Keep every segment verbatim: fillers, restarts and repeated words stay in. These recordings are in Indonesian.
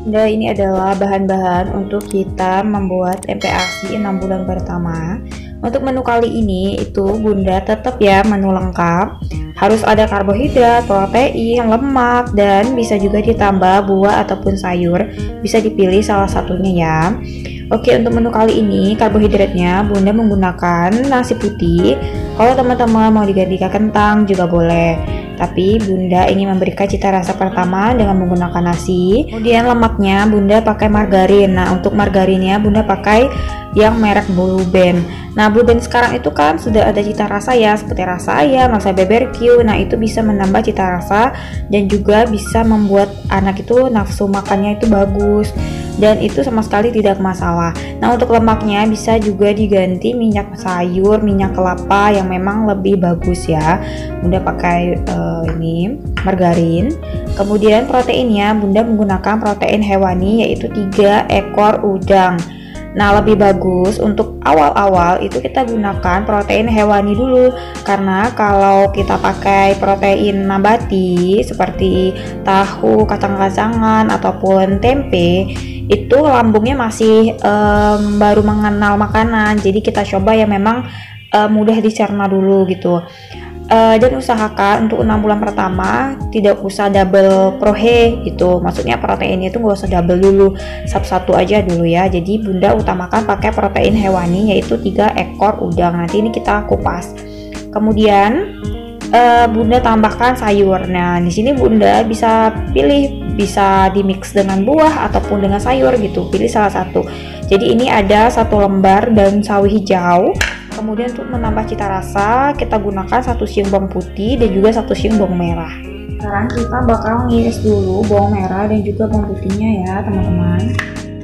Nah, ini adalah bahan-bahan untuk kita membuat tempe ASI enam bulan pertama. Untuk menu kali ini itu Bunda tetap ya menu lengkap. Harus ada karbohidrat, protein, lemak, dan bisa juga ditambah buah ataupun sayur. Bisa dipilih salah satunya ya. Oke, untuk menu kali ini karbohidratnya Bunda menggunakan nasi putih. Kalau teman-teman mau diganti ke kentang juga boleh. Tapi Bunda ingin memberikan cita rasa pertama dengan menggunakan nasi. Kemudian lemaknya Bunda pakai margarin. Nah, untuk margarinnya Bunda pakai yang merek Blue Band. Nah, Blue Band sekarang itu kan sudah ada cita rasa ya, seperti rasa ayam, rasa B B Q. Nah, itu bisa menambah cita rasa dan juga bisa membuat anak itu nafsu makannya itu bagus. Dan itu sama sekali tidak masalah. Nah, untuk lemaknya bisa juga diganti minyak sayur, minyak kelapa yang memang lebih bagus ya. Bunda pakai uh, ini margarin. Kemudian proteinnya Bunda menggunakan protein hewani yaitu tiga ekor udang. Nah, lebih bagus untuk awal-awal itu kita gunakan protein hewani dulu, karena kalau kita pakai protein nabati seperti tahu, kacang-kacangan ataupun tempe, itu lambungnya masih um, baru mengenal makanan. Jadi kita coba yang memang um, mudah dicerna dulu gitu. Uh, dan usahakan untuk enam bulan pertama tidak usah double prohe gitu, maksudnya proteinnya itu nggak usah double dulu, satu-satu aja dulu ya. Jadi Bunda utamakan pakai protein hewani yaitu tiga ekor udang. Nanti ini kita kupas. Kemudian uh, Bunda tambahkan sayur. Nah, di sini Bunda bisa pilih, bisa dimix dengan buah ataupun dengan sayur gitu, pilih salah satu. Jadi ini ada satu lembar daun sawi hijau. Kemudian untuk menambah cita rasa kita gunakan satu siung bawang putih dan juga satu siung bawang merah. Sekarang kita bakal ngiris dulu bawang merah dan juga bawang putihnya ya teman-teman.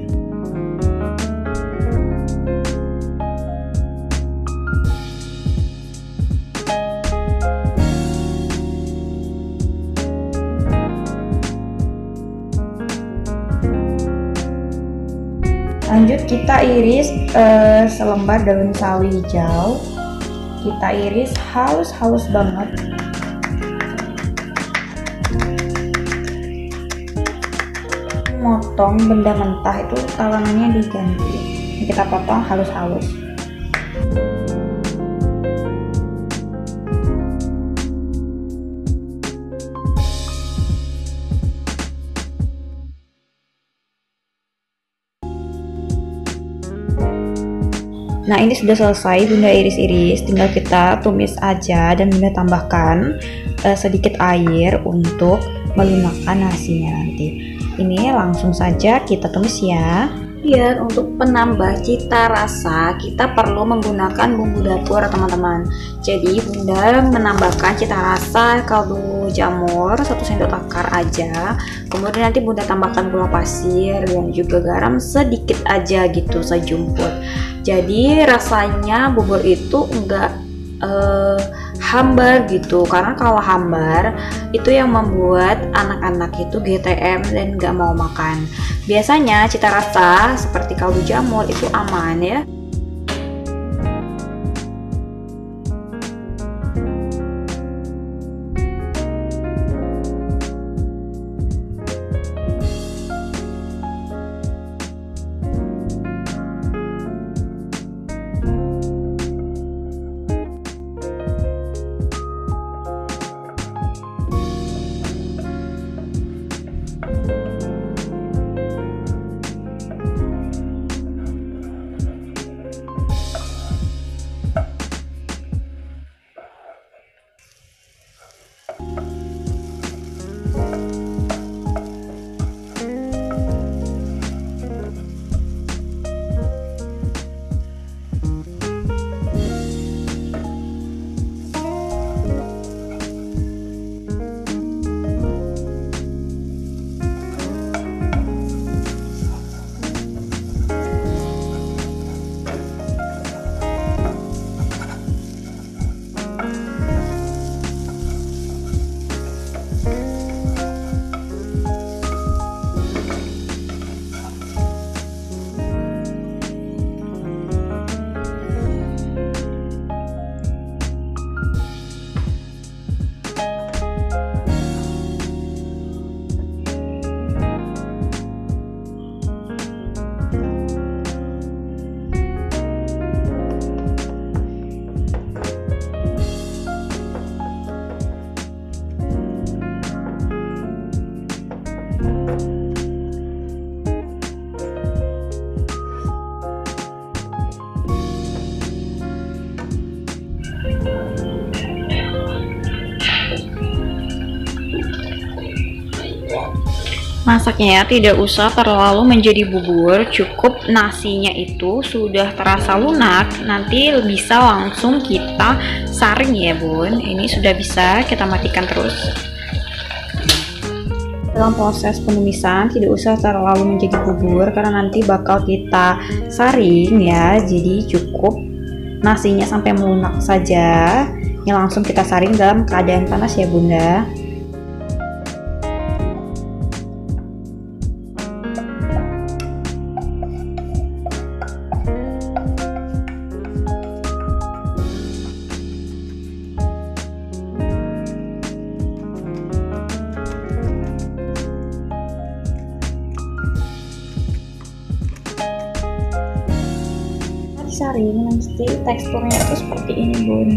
Lanjut kita iris uh, selembar daun sawi hijau. Kita iris halus-halus banget. Motong benda mentah itu talangannya diganti. Kita potong halus-halus. Nah, ini sudah selesai Bunda iris-iris, tinggal kita tumis aja dan Bunda tambahkan uh, sedikit air untuk melunakkan nasinya nanti. Ini langsung saja kita tumis ya. Dan untuk penambah cita rasa kita perlu menggunakan bumbu dapur teman-teman. Jadi Bunda menambahkan cita rasa kaldu jamur satu sendok takar aja. Kemudian nanti Bunda tambahkan gula pasir dan juga garam sedikit aja gitu sejumput. Jadi rasanya bubur itu enggak uh, hambar gitu, karena kalau hambar itu yang membuat anak-anak itu G T M dan nggak mau makan. Biasanya cita rasa seperti kaldu jamur itu aman ya. Masaknya tidak usah terlalu menjadi bubur, cukup nasinya itu sudah terasa lunak, nanti bisa langsung kita saring ya bun. Ini sudah bisa kita matikan terus. Dalam proses penumisan tidak usah terlalu menjadi bubur karena nanti bakal kita saring ya, jadi cukup nasinya sampai melunak saja. Ini langsung kita saring dalam keadaan panas ya bunda. Saring nanti teksturnya itu seperti ini bun,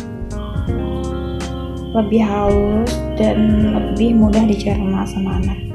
lebih halus dan lebih mudah dicerna sama anak.